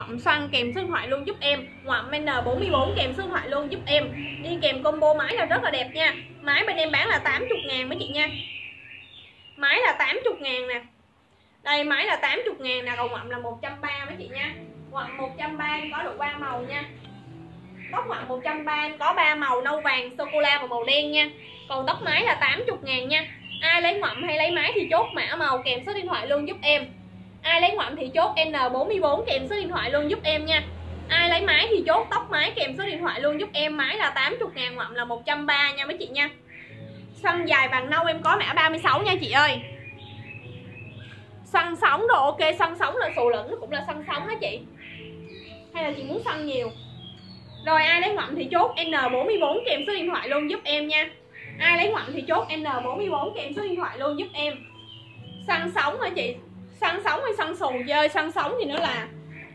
xoăn kèm số điện thoại luôn giúp em. Ngoặm N44 kèm số điện thoại luôn giúp em. Đi kèm combo máy là rất là đẹp nha. Máy bên em bán là 80.000 mấy chị nha. Máy là 80.000 nè. Đây máy là 80.000 nè. Còn ngoặm là 130 mấy chị nha. Ngoặm 130 có đủ 3 màu nha. Tóc ngoặm 130 có 3 màu nâu vàng, sô cô la và màu đen nha. Còn tóc máy là 80.000 nha. Ai lấy ngoặm hay lấy máy thì chốt mã màu kèm số điện thoại luôn giúp em. Ai lấy ngoặm thì chốt N44 kèm số điện thoại luôn giúp em nha. Ai lấy máy thì chốt tóc máy kèm số điện thoại luôn giúp em. Máy là 80.000, ngoặm là 130 nha mấy chị nha. Xoăn dài vàng nâu em có mã 36 nha chị ơi. Xoăn sóng rồi ok, xoăn sóng là xù lửng cũng là xoăn sóng đó chị. Hay là chị muốn xoăn nhiều? Rồi ai lấy ngoặm thì chốt N44 kèm số điện thoại luôn giúp em nha. Ai lấy ngoặm thì chốt N44 kèm số điện thoại luôn giúp em. Xoăn sóng hả chị? Xoăn sóng hay xoăn xù chơi? Xoăn sóng thì nó là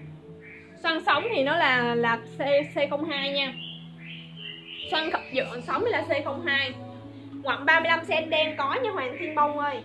C02 nha. Xoăn dọn sóng thì là C02. Ngoặm 35cm đen có nha Hoàng Thiên Bông ơi.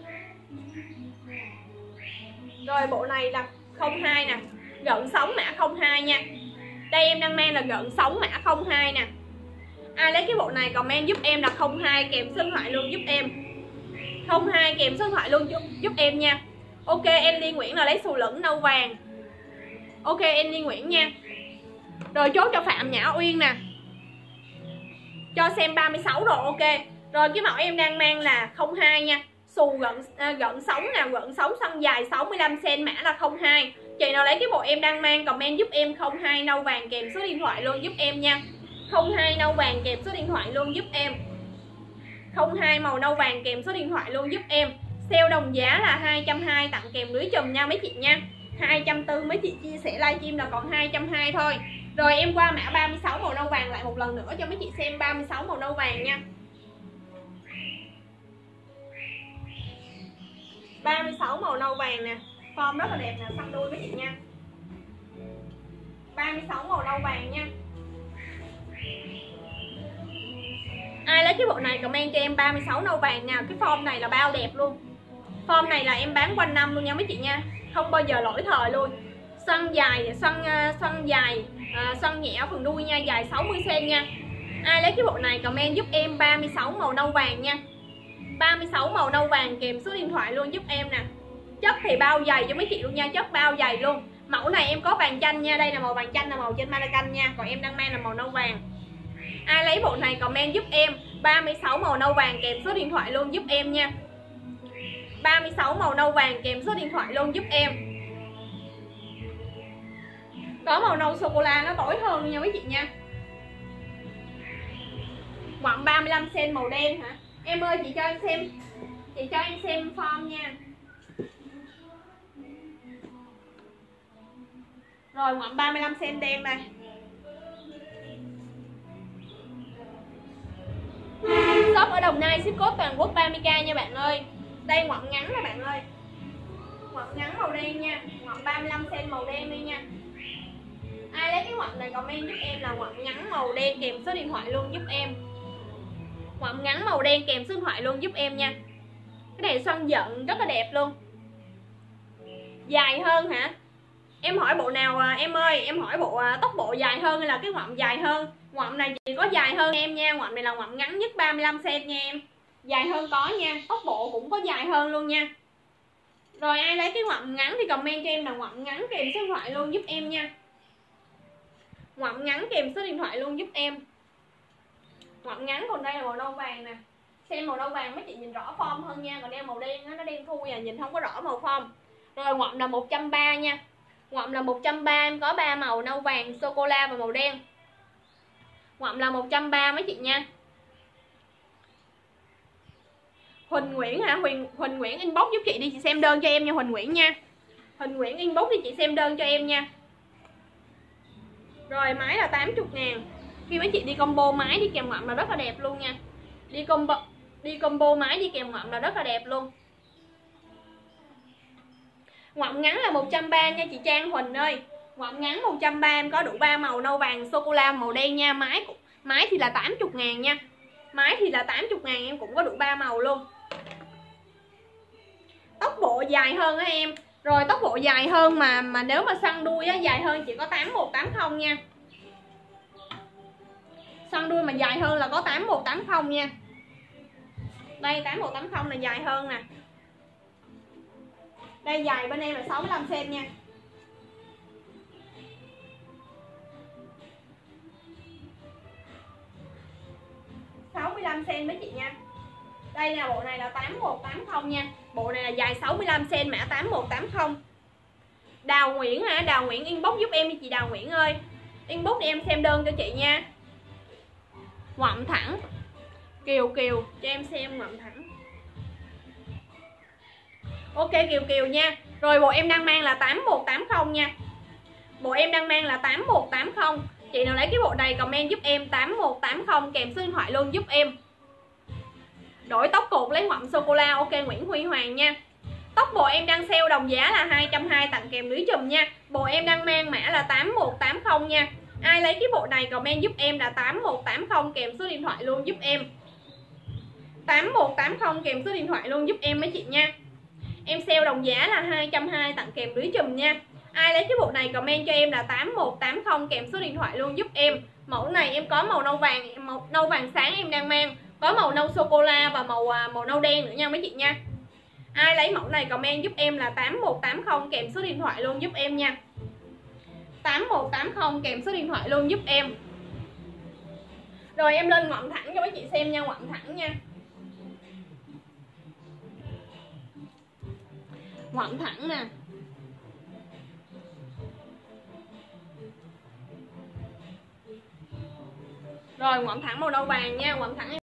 Rồi bộ này là 02 nè. Gợn sóng mã 02 nha. Đây em đang mang là gợn sóng mã 02 nè. Ai lấy cái bộ này comment giúp em là 02 kèm số điện thoại luôn giúp em. 02 kèm số điện thoại luôn giúp em nha. Ok em Ly Nguyễn là lấy xù lửng nâu vàng. Ok em Ly Nguyễn nha. Rồi chốt cho Phạm Nhã Uyên nè. Cho xem 36 rồi ok. Rồi cái mẫu em đang mang là 02 nha. Xù gợn sóng nè, gợn sóng xoăn dài 65cm mã là 02. Chị nào lấy cái bộ em đang mang comment giúp em 02 nâu vàng kèm số điện thoại luôn giúp em nha. 02 nâu vàng kèm số điện thoại luôn giúp em. 02 màu nâu vàng kèm số điện thoại luôn giúp em. Sale đồng giá là 220 tặng kèm lưới chùm nha mấy chị nha. 240 mấy chị chia sẻ livestream là còn 220 thôi. Rồi em qua mã 36 màu nâu vàng lại một lần nữa cho mấy chị xem 36 màu nâu vàng nha. 36 màu nâu vàng nè. Form rất là đẹp nè, xăm đuôi mấy chị nha. 36 màu nâu vàng nha. Ai lấy cái bộ này comment cho em 36 nâu vàng nha. Cái form này là bao đẹp luôn. Form này là em bán quanh năm luôn nha mấy chị nha. Không bao giờ lỗi thời luôn. Xoăn dài, xoăn nhẹ phần đuôi nha, dài 60cm nha. Ai lấy cái bộ này comment giúp em 36 màu nâu vàng nha. 36 màu nâu vàng kèm số điện thoại luôn giúp em nè. Chất thì bao dày cho mấy chị luôn nha, chất bao dày luôn. Mẫu này em có vàng chanh nha, đây là màu vàng chanh là màu trên Malacan nha, còn em đang mang là màu nâu vàng. Ai lấy bộ này comment giúp em 36 màu nâu vàng kèm số điện thoại luôn giúp em nha. 36 màu nâu vàng kèm số điện thoại luôn giúp em. Có màu nâu sô cô la nó tối hơn nha mấy chị nha. Ngoặm 35cm màu đen hả? Em ơi chị cho em xem. Chị cho em xem form nha. Rồi ngoặm 35cm đen này. Shop ở Đồng Nai ship code toàn quốc 30k nha bạn ơi. Đây ngoặm ngắn nè bạn ơi. Ngoặm ngắn màu đen nha. Ngoặm 35cm màu đen đi nha. Ai lấy cái ngoặm này comment giúp em là ngoặm ngắn màu đen kèm số điện thoại luôn giúp em. Ngoặm ngắn màu đen kèm số điện thoại luôn giúp em nha. Cái này xoăn giận rất là đẹp luôn. Dài hơn hả? Em hỏi bộ nào em ơi? Em hỏi bộ tóc bộ dài hơn hay là cái ngoặm dài hơn? Ngoặm này chỉ có dài hơn em nha. Ngoặm này là ngoặm ngắn nhất 35cm nha em. Dài hơn có nha. Tóc bộ cũng có dài hơn luôn nha. Rồi ai lấy cái ngoặm ngắn thì comment cho em là ngoặm ngắn kèm số điện thoại luôn giúp em nha. Ngoặm ngắn kèm số điện thoại luôn giúp em. Ngoặm ngắn, còn đây là màu nâu vàng nè. Xem màu nâu vàng mấy chị nhìn rõ form hơn nha. Còn đeo màu đen nó đen thui à, nhìn không có rõ màu form. Rồi ngoặm là 130 nha. Ngoặm là 130 em có 3 màu nâu vàng, sô cô la và màu đen. Ngoặm là 130 mấy chị nha. Huỳnh Nguyễn hả? Huỳnh Nguyễn inbox giúp chị đi, chị xem đơn cho em nha Huỳnh Nguyễn nha. Huỳnh Nguyễn inbox đi chị xem đơn cho em nha. Rồi máy là 80.000. Khi mấy chị đi combo máy đi kèm ngoặm là rất là đẹp luôn nha. Đi combo máy đi kèm ngoặm là rất là đẹp luôn. Ngoặm ngắn là 130 nha chị Trang Huỳnh ơi. Ngoặm ngắn 130 em có đủ 3 màu nâu vàng, sô cô la, màu đen nha. Máy thì là 80.000 nha. Máy thì là 80.000 em cũng có đủ 3 màu luôn. Tóc bộ dài hơn á em. Rồi tốc độ dài hơn mà nếu mà săn đuôi á, dài hơn chỉ có 8180 nha. Săn đuôi mà dài hơn là có 8180 nha. Đây 8180 là dài hơn nè. Đây dài bên em là 65 cm nha. cm mấy chị nha. Đây là bộ này là 8180 nha. Bộ này là dài 65 cm mã 8180. Đào Nguyễn hả? Đào Nguyễn inbox giúp em đi chị Đào Nguyễn ơi. Inbox đi em xem đơn cho chị nha. Ngoậm thẳng. Kiều Kiều cho em xem ngoậm thẳng. Ok Kiều Kiều nha. Rồi bộ em đang mang là 8180 nha. Bộ em đang mang là 8180. Chị nào lấy cái bộ này comment giúp em 8180 kèm số điện thoại luôn giúp em. Đổi tóc cột lấy ngoậm sô cô la. Ok Nguyễn Huy Hoàng nha. Tóc bộ em đang sale đồng giá là 220 tặng kèm lưới chùm nha. Bộ em đang mang mã là 8180 nha. Ai lấy cái bộ này comment giúp em là 8180 kèm số điện thoại luôn giúp em. 8180 kèm số điện thoại luôn giúp em mấy chị nha. Em sale đồng giá là 220 tặng kèm lưới chùm nha. Ai lấy cái bộ này comment cho em là 8180 kèm số điện thoại luôn giúp em. Mẫu này em có màu nâu vàng, nâu vàng sáng em đang mang, có màu nâu sô cô la và màu nâu đen nữa nha mấy chị nha. Ai lấy mẫu này comment giúp em là 8180 kèm số điện thoại luôn giúp em nha. 8180 kèm số điện thoại luôn giúp em. Rồi em lên ngoậm thẳng cho mấy chị xem nha, ngoậm thẳng nha. Ngoậm thẳng nè. Rồi ngoậm thẳng màu nâu vàng nha, ngoậm thẳng